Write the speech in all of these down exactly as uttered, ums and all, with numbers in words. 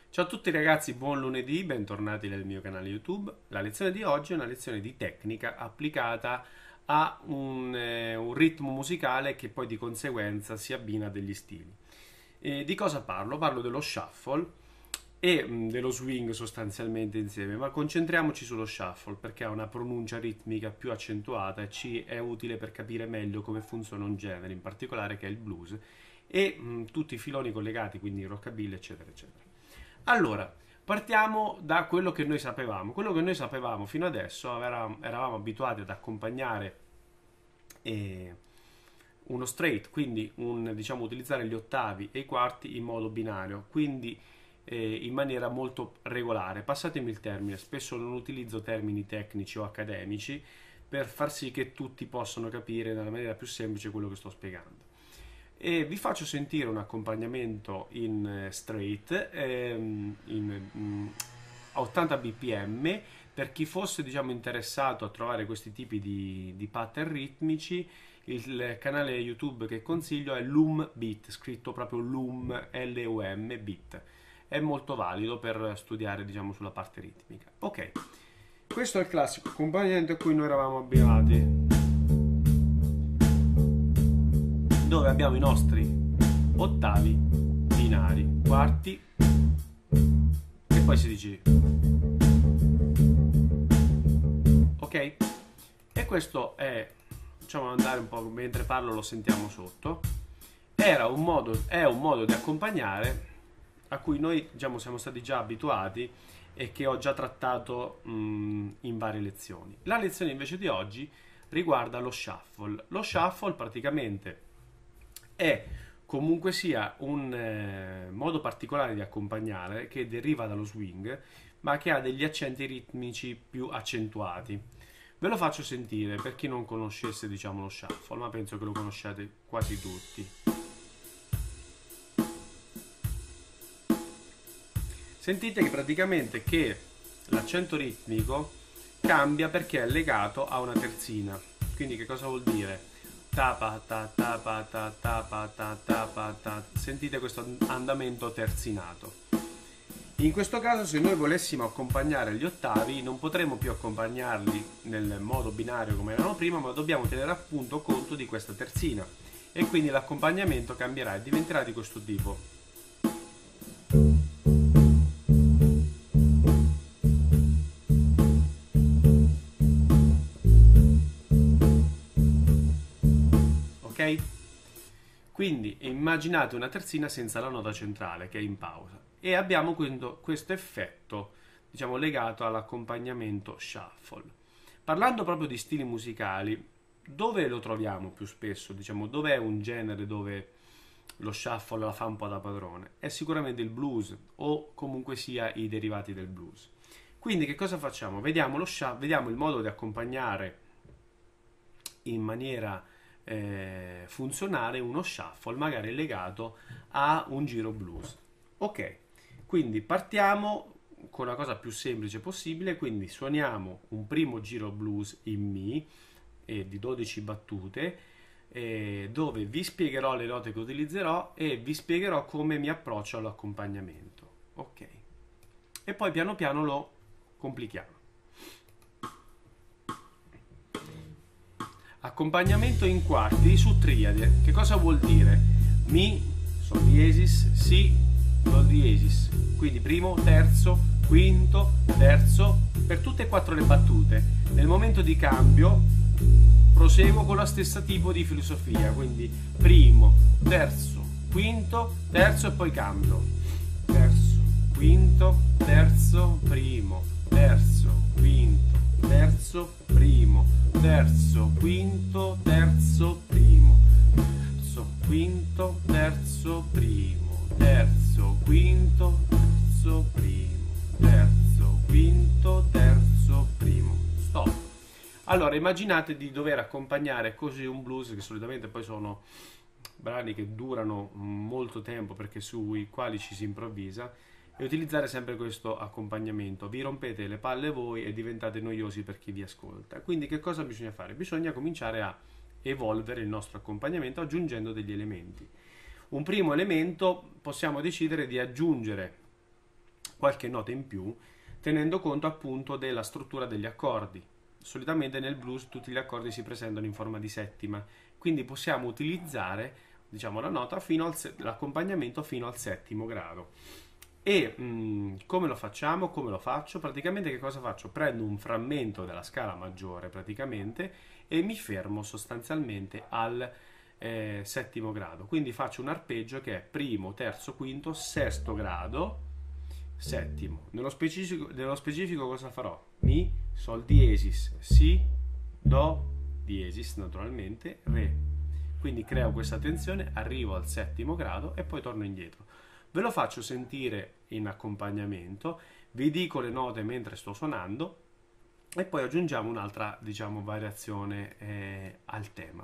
Ciao a tutti ragazzi, buon lunedì, bentornati nel mio canale YouTube. La lezione di oggi è una lezione di tecnica applicata a un, eh, un ritmo musicale che poi di conseguenza si abbina a degli stili. E di cosa parlo? Parlo dello shuffle e mh, dello swing sostanzialmente insieme, ma concentriamoci sullo shuffle perché ha una pronuncia ritmica più accentuata e ci è utile per capire meglio come funziona un genere, in particolare che è il blues, e mh, tutti i filoni collegati, quindi il rockabilly, eccetera, eccetera. Allora, partiamo da quello che noi sapevamo. Quello che noi sapevamo fino adesso, era- eravamo abituati ad accompagnare eh, uno straight, quindi un, diciamo, utilizzare gli ottavi e i quarti in modo binario, quindi eh, in maniera molto regolare. Passatemi il termine, spesso non utilizzo termini tecnici o accademici per far sì che tutti possano capire nella maniera più semplice quello che sto spiegando. E vi faccio sentire un accompagnamento in eh, straight ehm, in mm, a ottanta bpm per chi fosse, diciamo, interessato a trovare questi tipi di, di pattern ritmici. Il canale YouTube che consiglio è Loom Beat, scritto proprio Loom, L U M Beat. È molto valido per studiare, diciamo, sulla parte ritmica. Ok, questo è il classico accompagnamento a cui noi eravamo abituati, dove abbiamo i nostri ottavi binari, quarti e poi sedicesimi. Ok? E questo è, facciamo andare un po', mentre parlo lo sentiamo sotto. Era un modo, è un modo di accompagnare a cui noi, diciamo, siamo stati già abituati e che ho già trattato mh, in varie lezioni. La lezione invece di oggi riguarda lo shuffle. Lo shuffle praticamente è comunque sia un eh, modo particolare di accompagnare che deriva dallo swing, ma che ha degli accenti ritmici più accentuati. Ve lo faccio sentire per chi non conoscesse, diciamo, lo shuffle, ma penso che lo conosciate quasi tutti. Sentite che praticamente che l'accento ritmico cambia perché è legato a una terzina. Quindi che cosa vuol dire? Tapa ta tapa ta tapa ta tapa ta. Sentite questo andamento terzinato. In questo caso, se noi volessimo accompagnare gli ottavi, non potremo più accompagnarli nel modo binario come erano prima, ma dobbiamo tenere appunto conto di questa terzina e quindi l'accompagnamento cambierà e diventerà di questo tipo. Ok? Quindi immaginate una terzina senza la nota centrale che è in pausa e abbiamo questo effetto, diciamo, legato all'accompagnamento shuffle. Parlando proprio di stili musicali, dove lo troviamo più spesso? Diciamo, dov'è un genere dove lo shuffle la fa un po' da padrone? È sicuramente il blues o comunque sia i derivati del blues. Quindi che cosa facciamo? Vediamo, lo shuffle, vediamo il modo di accompagnare in maniera eh, funzionale uno shuffle magari legato a un giro blues. Ok, quindi partiamo con la cosa più semplice possibile, quindi suoniamo un primo giro blues in Mi eh, di dodici battute eh, dove vi spiegherò le note che utilizzerò e vi spiegherò come mi approccio all'accompagnamento. Ok, e poi piano piano lo complichiamo. Accompagnamento in quarti su triade. Che cosa vuol dire? Mi, Sol diesis, Si, Do diesis. Quindi primo, terzo, quinto, terzo, per tutte e quattro le battute. Nel momento di cambio proseguo con lo stesso tipo di filosofia, quindi primo, terzo, quinto, terzo e poi cambio. Terzo, quinto, terzo, primo, terzo, quinto, terzo, primo, terzo, quinto, terzo, primo, terzo, quinto, terzo, primo, terzo, quinto, terzo, primo, terzo, quinto, terzo, primo. Stop. Allora, immaginate di dover accompagnare così un blues, che solitamente poi sono brani che durano molto tempo perché sui quali ci si improvvisa, e utilizzare sempre questo accompagnamento. Vi rompete le palle voi e diventate noiosi per chi vi ascolta. Quindi che cosa bisogna fare? Bisogna cominciare a evolvere il nostro accompagnamento aggiungendo degli elementi. Un primo elemento, possiamo decidere di aggiungere qualche nota in più, tenendo conto appunto della struttura degli accordi. Solitamente nel blues tutti gli accordi si presentano in forma di settima, quindi possiamo utilizzare, diciamo, la nota fino al se- l'accompagnamento fino al settimo grado. E mh, come lo facciamo? Come lo faccio? Praticamente che cosa faccio? Prendo un frammento della scala maggiore praticamente e mi fermo sostanzialmente al eh, settimo grado. Quindi faccio un arpeggio che è primo, terzo, quinto, sesto grado, settimo. Nello specifico, nello specifico cosa farò? Mi, sol diesis, si, do, diesis naturalmente, re. Quindi creo questa tensione, arrivo al settimo grado e poi torno indietro. Ve lo faccio sentire in accompagnamento, vi dico le note mentre sto suonando e poi aggiungiamo un'altra, diciamo, variazione eh, al tema.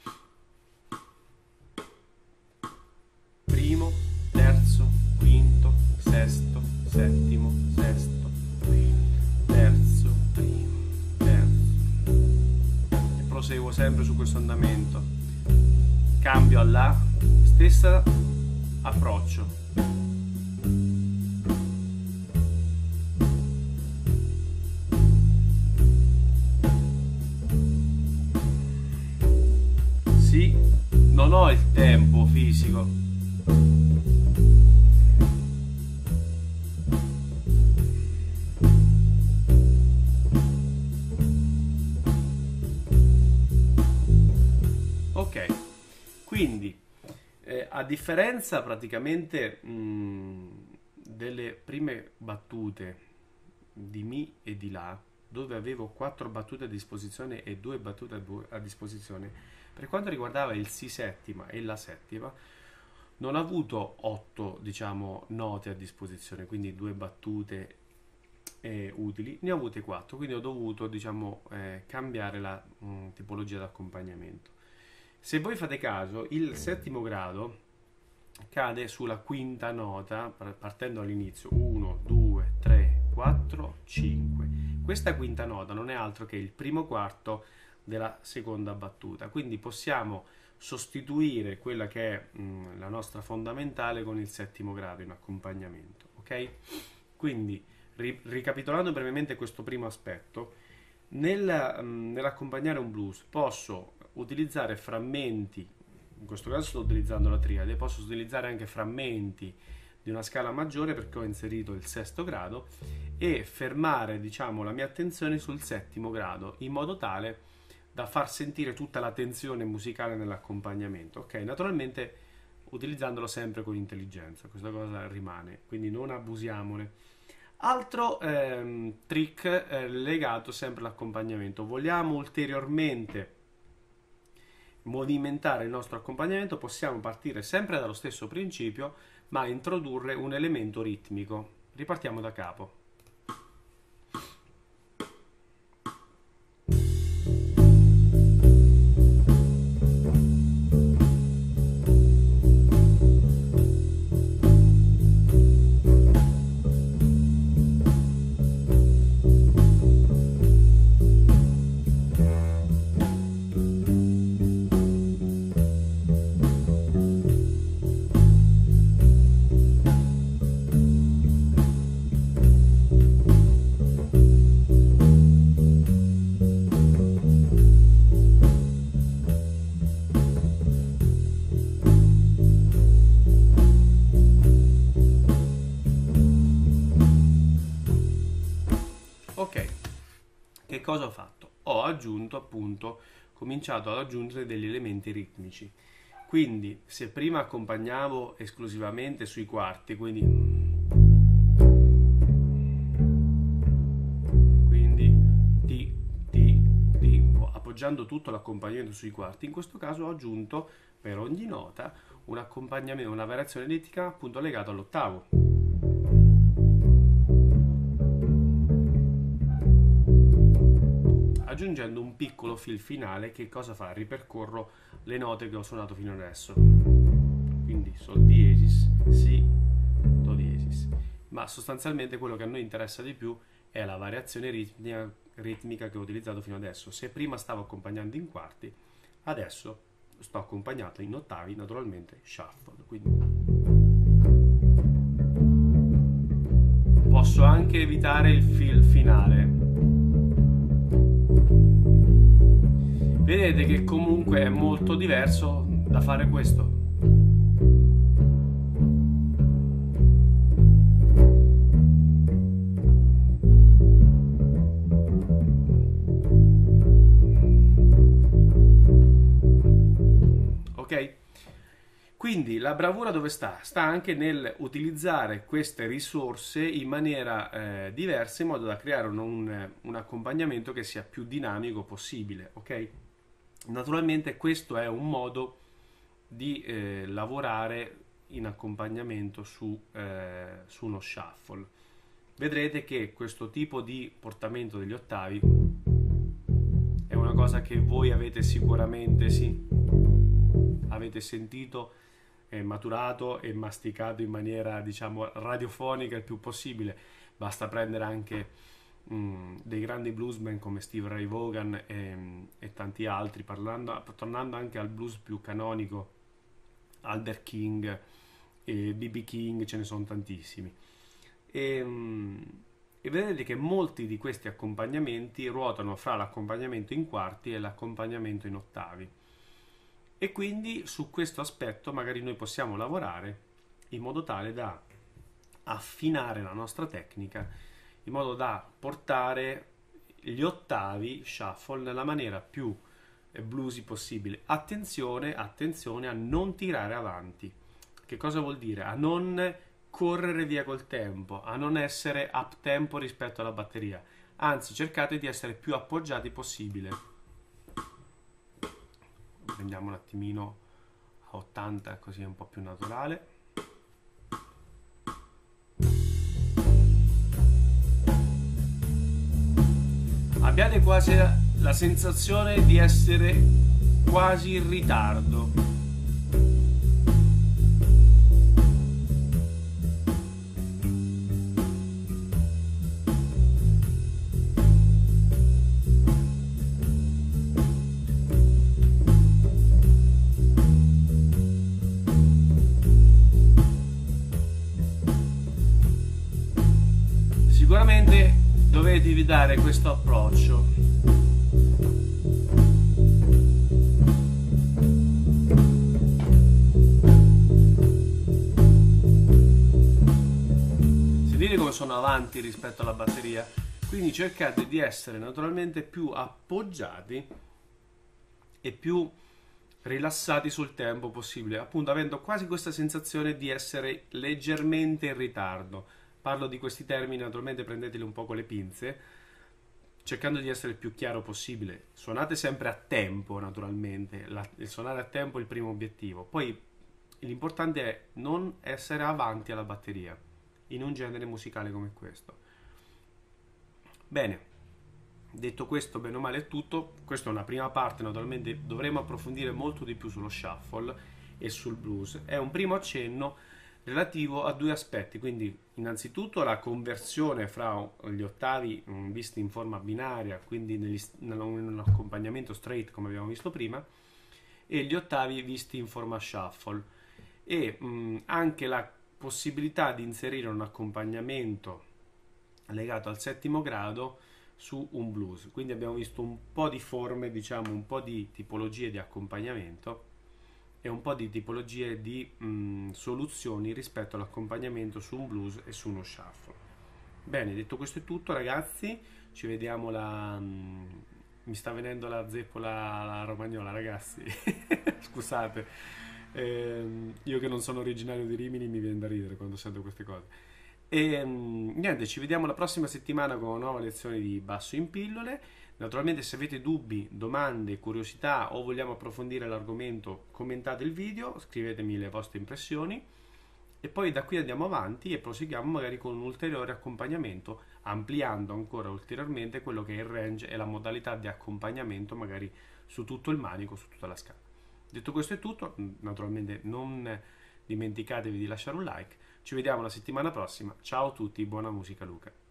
Primo, terzo, quinto, sesto, settimo, sesto, primo, terzo, primo, terzo. E proseguo sempre su questo andamento. Cambio alla stessa approccio. Sì, non ho il tempo fisico. Ok, quindi eh, a differenza praticamente mh, delle prime battute di Mi e di La, dove avevo quattro battute a disposizione e due battute a, bu- a disposizione, per quanto riguardava il Si settima e la settima, non ho avuto otto, diciamo, note a disposizione, quindi due battute eh, utili, ne ho avute quattro, quindi ho dovuto, diciamo, eh, cambiare la mh, tipologia d'accompagnamento. Se voi fate caso, il settimo grado cade sulla quinta nota, partendo all'inizio, uno, due, tre, quattro, cinque. Questa quinta nota non è altro che il primo quarto della seconda battuta, quindi possiamo sostituire quella che è mh, la nostra fondamentale con il settimo grado in accompagnamento, ok? Quindi, ri- ricapitolando brevemente questo primo aspetto, nel, mh, nell'accompagnare un blues posso utilizzare frammenti, in questo caso sto utilizzando la triade, posso utilizzare anche frammenti di una scala maggiore perché ho inserito il sesto grado e fermare, diciamo, la mia attenzione sul settimo grado in modo tale da far sentire tutta la tensione musicale nell'accompagnamento, ok? Naturalmente utilizzandolo sempre con intelligenza, questa cosa rimane, quindi non abusiamone. Altro ehm, trick eh, legato sempre all'accompagnamento, vogliamo ulteriormente movimentare il nostro accompagnamento, possiamo partire sempre dallo stesso principio ma introdurre un elemento ritmico. Ripartiamo da capo. Ok, che cosa ho fatto? Ho aggiunto appunto, cominciato ad aggiungere degli elementi ritmici. Quindi se prima accompagnavo esclusivamente sui quarti, quindi quindi ti, ti, ti, appoggiando tutto l'accompagnamento sui quarti, in questo caso ho aggiunto per ogni nota un accompagnamento, una variazione ritmica appunto legata all'ottavo. Aggiungendo un piccolo fill finale che cosa fa? Ripercorro le note che ho suonato fino adesso, quindi sol diesis, si, do diesis, ma sostanzialmente quello che a noi interessa di più è la variazione ritmica, ritmica che ho utilizzato fino adesso. Se prima stavo accompagnando in quarti, adesso sto accompagnato in ottavi, naturalmente shuffle, quindi posso anche evitare il fill finale. Vedete che comunque è molto diverso da fare questo. Ok? Quindi la bravura dove sta? Sta anche nel utilizzare queste risorse in maniera eh, diversa, in modo da creare un, un, un accompagnamento che sia più dinamico possibile, ok? Naturalmente questo è un modo di eh, lavorare in accompagnamento su, eh, su uno shuffle. Vedrete che questo tipo di portamento degli ottavi è una cosa che voi avete sicuramente, sì, avete sentito, eh, maturato e masticato in maniera, diciamo, radiofonica il più possibile. Basta prendere anche mh, dei grandi bluesmen come Steve Ray Vaughan e, e tanti altri, parlando, tornando anche al blues più canonico, Albert King e B B King, ce ne sono tantissimi. E, mh, e vedete che molti di questi accompagnamenti ruotano fra l'accompagnamento in quarti e l'accompagnamento in ottavi. E quindi su questo aspetto magari noi possiamo lavorare in modo tale da affinare la nostra tecnica, in modo da portare gli ottavi shuffle nella maniera più bluesy possibile. Attenzione, attenzione a non tirare avanti. Che cosa vuol dire? A non correre via col tempo, a non essere up tempo rispetto alla batteria. Anzi, cercate di essere più appoggiati possibile. Prendiamo un attimino a ottanta, così è un po' più naturale. Abbiate quasi la sensazione di essere quasi in ritardo. Sicuramente dovete dare questo approccio. Sentite come sono avanti rispetto alla batteria? Quindi cercate di essere naturalmente più appoggiati e più rilassati sul tempo possibile, appunto avendo quasi questa sensazione di essere leggermente in ritardo. Parlo di questi termini, naturalmente prendeteli un po' con le pinze, cercando di essere il più chiaro possibile. Suonate sempre a tempo, naturalmente. La, il suonare a tempo è il primo obiettivo. Poi l'importante è non essere avanti alla batteria, in un genere musicale come questo. Bene, detto questo, bene o male è tutto. Questa è una prima parte, naturalmente dovremo approfondire molto di più sullo shuffle e sul blues. È un primo accenno relativo a due aspetti, quindi innanzitutto la conversione fra gli ottavi mh, visti in forma binaria, quindi negli, in un accompagnamento straight come abbiamo visto prima, e gli ottavi visti in forma shuffle, e mh, anche la possibilità di inserire un accompagnamento legato al settimo grado su un blues. Quindi abbiamo visto un po' di forme, diciamo un po' di tipologie di accompagnamento e un po' di tipologie di mh, soluzioni rispetto all'accompagnamento su un blues e su uno shuffle. Bene, detto questo è tutto ragazzi, ci vediamo la... Mh, mi sta venendo la zeppola la romagnola ragazzi, scusate, ehm, io che non sono originario di Rimini mi viene da ridere quando sento queste cose. E mh, niente, ci vediamo la prossima settimana con una nuova lezione di basso in pillole. Naturalmente se avete dubbi, domande, curiosità o vogliamo approfondire l'argomento, commentate il video, scrivetemi le vostre impressioni e poi da qui andiamo avanti e proseguiamo magari con un ulteriore accompagnamento, ampliando ancora ulteriormente quello che è il range e la modalità di accompagnamento magari su tutto il manico, su tutta la scala. Detto questo è tutto, naturalmente non dimenticatevi di lasciare un like, ci vediamo la settimana prossima, ciao a tutti, buona musica Luca.